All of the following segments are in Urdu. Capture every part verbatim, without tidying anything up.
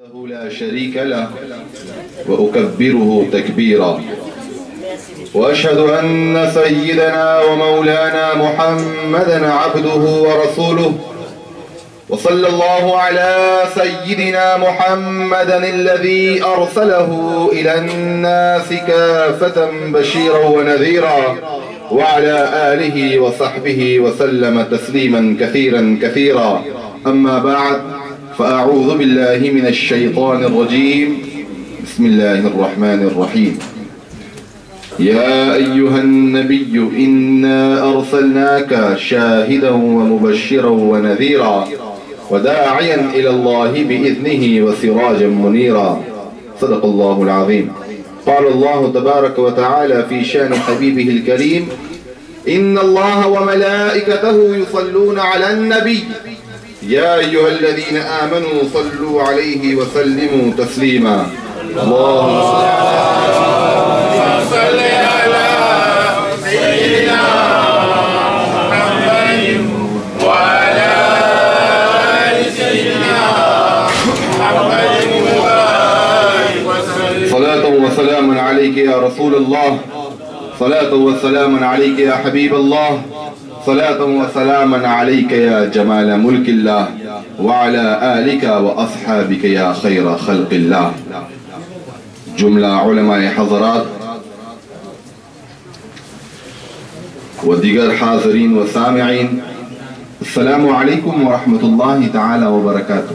لا شريك له وأكبره تكبيرا وأشهد أن سيدنا ومولانا محمدا عبده ورسوله وصلى الله على سيدنا محمدا الذي أرسله إلى الناس كافة بشيرا ونذيرا وعلى آله وصحبه وسلم تسليما كثيرا كثيرا. أما بعد، فأعوذ بالله من الشيطان الرجيم. بسم الله الرحمن الرحيم. يا أيها النبي إنا أرسلناك شاهدا ومبشرا ونذيرا وداعيا إلى الله بإذنه وسراجا منيرا. صدق الله العظيم. قال الله تبارك وتعالى في شان حبيبه الكريم: إن الله وملائكته يصلون على النبي يا أيها الذين آمنوا صلوا عليه وسلموا تسليما. اللهم صل على سيدنا محمد وعلى آل سيدنا محمد صلاة وسلاما عليك يا رسول الله، صلاة وسلاما عليك يا حبيب الله، صلاة وسلاما عليك يا جمال ملك الله وعلى آلك وأصحابك يا خير خلق الله. جملہ علماء حضرات و دیگر حاضرین و سامعین، السلام علیکم ورحمۃ اللہ تعالی وبرکاتہ.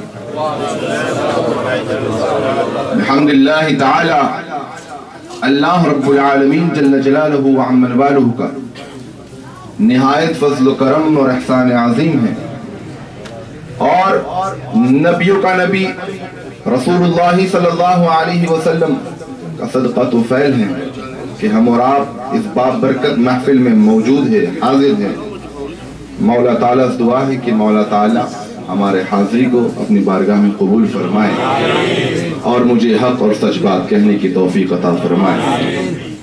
بحمد اللہ تعالی، اللہ رب العالمین جل جلالہ و عم والہ کا نہایت فضل و کرم اور احسان عظیم ہے، اور نبیوں کا نبی رسول اللہ صلی اللہ علیہ وسلم کا صدقہ تو فعل ہے کہ ہم اور آپ اس باب برکت محفل میں موجود ہے، حاضر ہیں. مولا تعالیٰ سے دعا ہے کہ مولا تعالیٰ ہمارے حاضری کو اپنی بارگاہ میں قبول فرمائے اور مجھے حق اور سچ بات کہنے کی توفیق عطا فرمائے.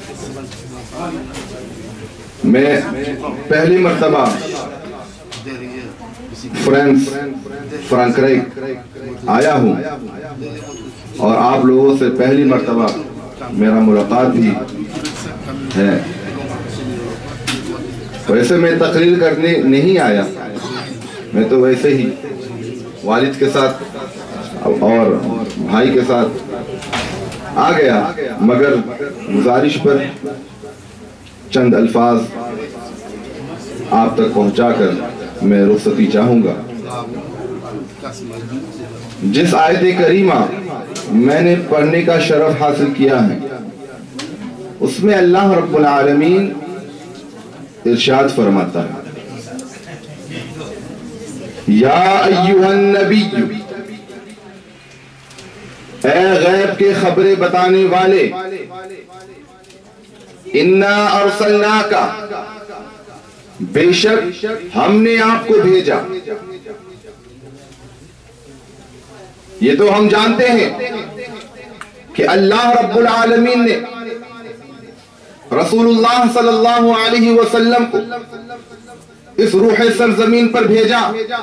میں پہلی مرتبہ فرانس فرانکریک آیا ہوں اور آپ لوگوں سے پہلی مرتبہ میرا ملاقات بھی ہے. ویسے میں تقریر کرنے نہیں آیا، میں تو ویسے ہی والد کے ساتھ اور بھائی کے ساتھ آ گیا، مگر گزارش پر چند الفاظ آپ تک پہنچا کر میں رخصتی چاہوں گا. جس آیت کریمہ میں نے پڑھنے کا شرف حاصل کیا ہے، اس میں اللہ رب العالمین ارشاد فرماتا ہے: یا ایہا النبی، اے غیب کے خبریں بتانے والے، انا ارسلناک، بے شک ہم نے آپ کو بھیجا. یہ تو ہم جانتے ہیں کہ اللہ رب العالمین نے رسول اللہ صلی اللہ علیہ وسلم کو اس روح سرزمین پر بھیجا،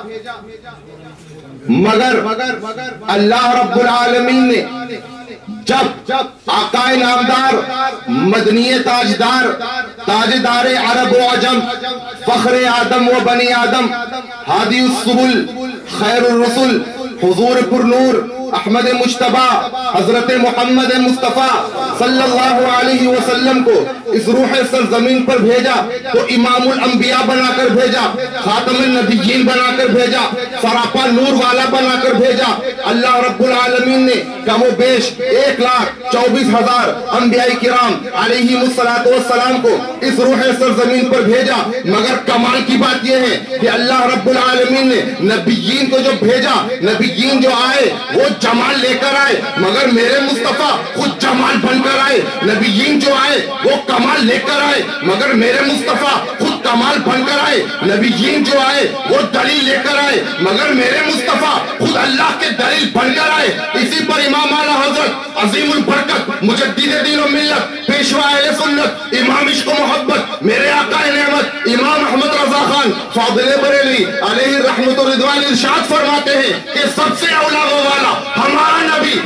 مگر اللہ رب العالمین نے جب آقا نامدار، مدنی تاجدار، تاجدار عرب و عجم، فخر آدم و بنی آدم، ہادی السبل، خیر الرسل، حضور پر نور احمد مجتبی حضرت محمد مصطفیٰ صلی اللہ علیہ وسلم کو اس روح سرزمین پر بھیجا تو امام الانبیاء بنا کر بھیجا، خاتم النبیین بنا کر بھیجا، سراپا نور والا بنا کر بھیجا. اللہ رب العالمین نے کم و بیش ایک لاکھ چوبیس ہزار انبیاء کرام علیہ السلام کو اس روح سرزمین پر بھیجا. مگر کمال کی بات یہ ہے کہ اللہ رب العالمین نے نبیین کو جو بھیجا، نبیین جو آئے وہ جمال لے کر آئے، مگر میرے مصطفیٰ خود جمال بن کر آئے. نبیین جو آئے وہ کمال لے کر آئے، مگر میرے مصطفیٰ خود کمال بن کر آئے. نبیین جو آئے وہ دلیل لے کر آئے، مگر میرے مصطفیٰ خود اللہ کے دلیل بن کر آئے. اسی پر امام اعلیٰ حضرت عظیم البرکت مجدد دین و ملت پیشوا اہل سنت امام عشق و محبت میرے آقا نعمت امام احمد رضا خان فاضل بریلوی علیہ رحمت و رضوان ارشاد فرماتے ہیں کہ سب سے اولا وہ والا ہمارا نبی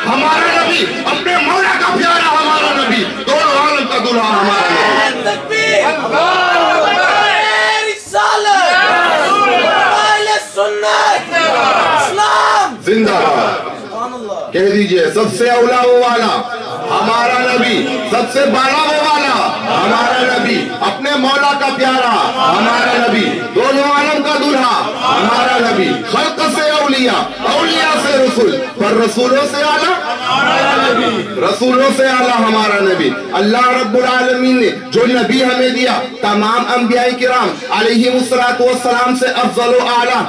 ہمارا نبی، اپنے مولا کا پیارا ہمارا نبی، دونوں عالم کا دلہا ہمارا نبی۔ زندہ کہہ دیجئے، سب سے اولا وہ والا ہمارا نبی، سب سے بالا وہ والا ہمارا نبی، اپنے مولا کا پیارا ہمارا نبی، دونوں عالم کا دلہا ہمارا نبی، خلق سے اولیاء، اولیاء سے رسول، پر رسولوں سے اعلیٰ رسولوں سے اعلیٰ ہمارا نبی۔ اللہ رب العالمین نے جو نبی ہمیں دیا، تمام انبیاء کرام علیہم السلام سے افضل و اعلیٰ،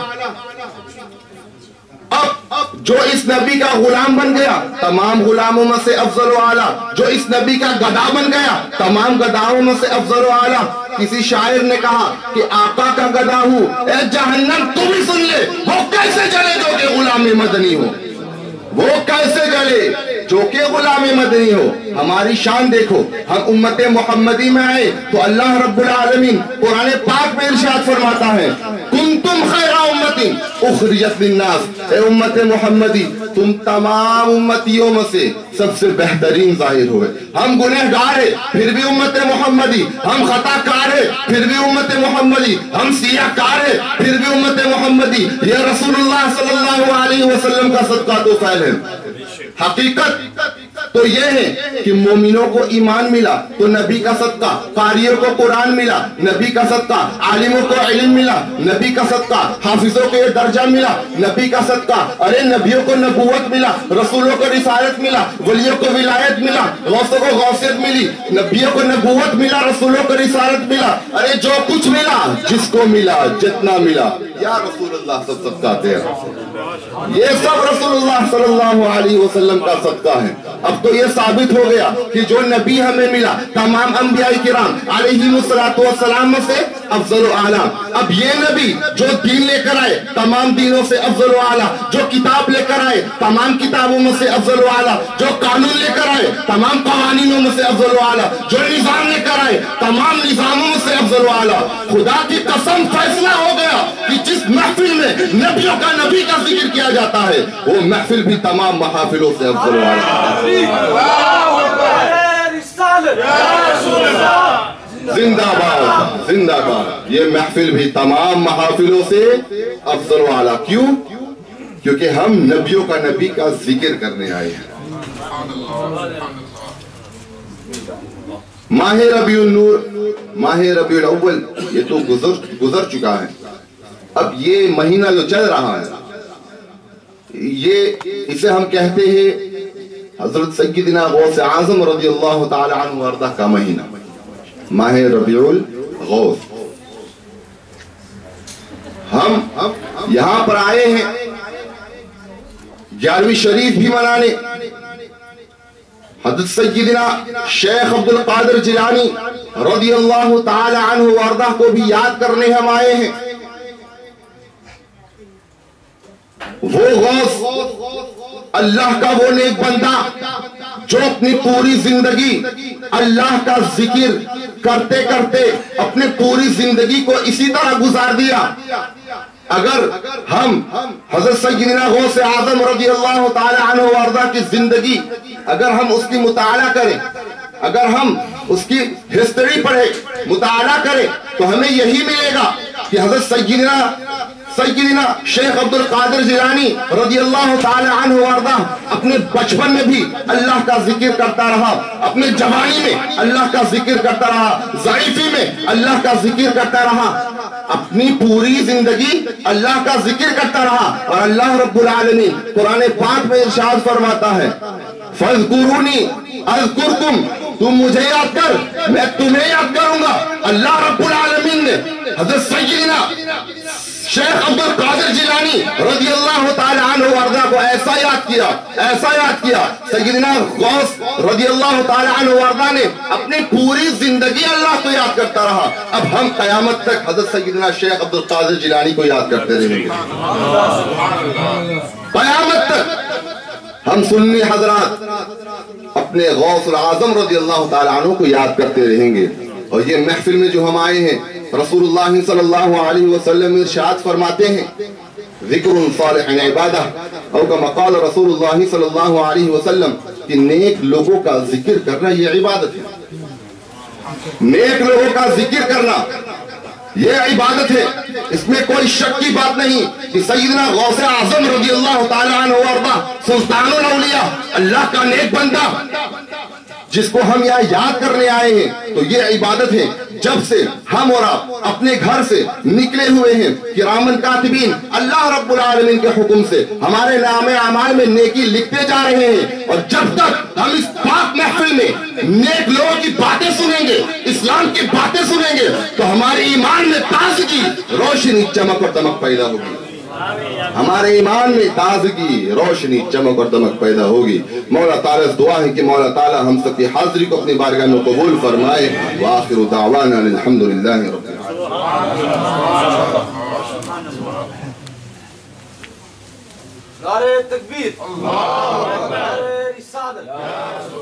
اب جو اس نبی کا غلام بن گیا، تمام غلاموں میں سے افضل و اعلیٰ، جو اس نبی کا گدا بن گیا، تمام گداؤں میں سے افضل و اعلیٰ۔ کسی شاعر نے کہا کہ آقا کا گدا ہوں، اے جہنم تو بھی سن لے، وہ کیسے جلے جو کہ غلام مدنی ہو، وہ کیسے جلے جو کہ غلام مدنی ہو۔ ہماری شان دیکھو، ہم امت محمدی میں آئے تو اللہ رب العالمین قرآن پاک میں ارشاد فرماتا ہے، کنتم خیر امت اخرجت للناس، اے امت محمدی تم تمام امتیوں میں سے سب سے بہترین ظاہر ہوئے۔ ہم گنہگار ہیں پھر بھی امت محمدی، ہم خطا کار ہیں پھر بھی امت محمدی، ہم سیاہ کار ہیں پھر بھی امت محمدی۔ یہ رسول اللہ صلی اللہ علیہ وسلم کا صدقہ تو فعل ہے۔ حقیقت تو یہ ہے کہ مومنوں کو ایمان ملا تو نبی کا صدقہ، قاریوں کو قرآن ملا نبی کا صدقہ، عالموں کو علم ملا نبی کا صدقہ، حافظوں کو یہ درجہ ملا نبی کا صدقہ، ارے نبیوں کو نبوت ملا، رسولوں کو رسالت ملا، ولیوں کو ولایت ملا، غوثوں کو غوثیت ملی، نبیوں کو نبوت ملا، رسولوں کو رسالت ملا، ارے جو کچھ ملا، جس کو ملا، جتنا ملا، یا رسول اللہ سب صدقہ دے رہا، یہ سب رسول اللہ صلی اللہ علیہ وسلم کا صدقہ ہے۔ اب تو یہ ثابت ہو گیا کہ جو نبی ہمیں ملا تمام انبیاء کرام علیہم السلام میں سے افضل و اعلیٰ، اب یہ نبی جو دین لے کر آئے تمام دینوں سے افضل و اعلیٰ، جو کتاب لے کر آئے تمام کتابوں میں سے افضل و اعلیٰ، جو قانون لے کر آئے تمام قوانینوں میں سے افضل و اعلیٰ، جو نظام لے کر آئے تمام نظاموں میں سے افضل و اعلیٰ۔ خدا کی قسم فیصلہ ہو گیا کہ جس محفل میں نبیوں کا نبی کا ذکر کیا جاتا ہے وہ محفل بھی تمام محافلوں سے افضل و اعلیٰ۔ زندہ باد زندہ باد، یہ محفل بھی تمام محافلوں سے افضل و اعلیٰ۔ کیوں؟ کیونکہ ہم نبیوں کا نبی کا ذکر کرنے آئے ہیں۔ ماہ ربیع النور، ماہ ربیع الاول یہ تو گزر گزر چکا ہے، اب یہ مہینہ جو چل رہا ہے یہ اسے ہم کہتے ہیں حضرت سیدنا غوث اعظم رضی اللہ تعالی عنہ وارضہ کا مہینہ، ماہ ربیع الغوث۔ ہم یہاں پر آئے ہیں گیارہویں شریف بھی منانے، حضرت سیدنا شیخ عبد القادر جیلانی رضی اللہ تعالی عنہ وارضہ کو بھی یاد کرنے ہم آئے ہیں۔ وہ غوث اللہ کا وہ نیک بندہ جو اپنی پوری زندگی اللہ کا ذکر کرتے کرتے اپنے پوری زندگی کو اسی طرح گزار دیا۔ اگر ہم حضرت سیدنا غوث اعظم رضی اللہ تعالی عنہ وارضہ کی زندگی اگر ہم اس کی مطالعہ کریں، اگر ہم اس کی ہسٹری پڑھیں، مطالعہ کریں تو ہمیں یہی ملے گا کہ حضرت سیدنا سیدنا شیخ عبد القادر جیلانی رضی اللہ تعالی عنہ وارضہ اپنے بچپن میں بھی اللہ کا ذکر کرتا رہا، اپنے جوانی میں اللہ کا ذکر کرتا رہا، ضعیفی میں اللہ کا ذکر کرتا رہا، اپنی پوری زندگی اللہ کا ذکر کرتا رہا۔ اور اللہ رب العالمین قرآن پاک میں ارشاد فرماتا ہے، فَاذْكُرُونِي أَذْكُرْكُمْ، تم مجھے یاد کر میں تمہیں یاد کروں گا۔ اللہ رب العالمین نے حضرت سیدنا شیخ عبد القادر جیلانی رضی اللہ تعالی عنہ وارضہ کو ایسا یاد کیا، ایسا یاد کیا۔ سیدنا غوث رضی اللہ تعالی عنہ وارضہ نے اپنی پوری زندگی اللہ کو یاد کرتا رہا۔ اب ہم قیامت تک حضرت سیدنا شیخ عبد القادر جیلانی کو یاد کرتے رہیں گے، قیامت تک ہم سنی حضرات اپنے غوث العظم رضی اللہ تعالی عنہ کو یاد کرتے رہیں گے۔ اور یہ محفل میں جو ہم آئے ہیں، رسول اللہ صلی اللہ علیہ وسلم ارشاد فرماتے ہیں، ذکر صالح عبادہ اور کما قال رسول اللہ صلی اللہ علیہ وسلم کہ نیک لوگوں کا ذکر کرنا یہ عبادت ہے. نیک لوگوں کا ذکر کرنا یہ عبادت ہے. اس میں کوئی شک کی بات نہیں کہ سیدنا غوث اعظم رضی اللہ تعالیٰ عنہ وارضہ سلطان الاولیاء اللہ کا نیک بندہ جس کو ہم یہاں یاد کرنے آئے ہیں تو یہ عبادت ہے. جب سے ہم اور آپ اپنے گھر سے نکلے ہوئے ہیں کرامن کاتبین اللہ رب العالمین کے حکم سے ہمارے نام اعمال میں نیکی لکھتے جا رہے ہیں. اور جب تک ہم اس پاک محفل میں نیک لوگوں کی باتیں سنیں گے اسلام کی باتیں سنیں گے تو ہمارے ایمان میں تازگی روشنی چمک اور دمک پیدا ہوگی. ہمارے ایمان میں تازگی روشنی چمک اور دمک پیدا ہوگی. مولا تعالیٰ سے دعا ہے کہ مولا تعالیٰ ہم سب کی حاضری کو اپنی بارگاہ میں قبول فرمائے. وآخر دعوانا الحمدللہ رب العالمین. نعرہ تکبیر، نعرہ رسالت.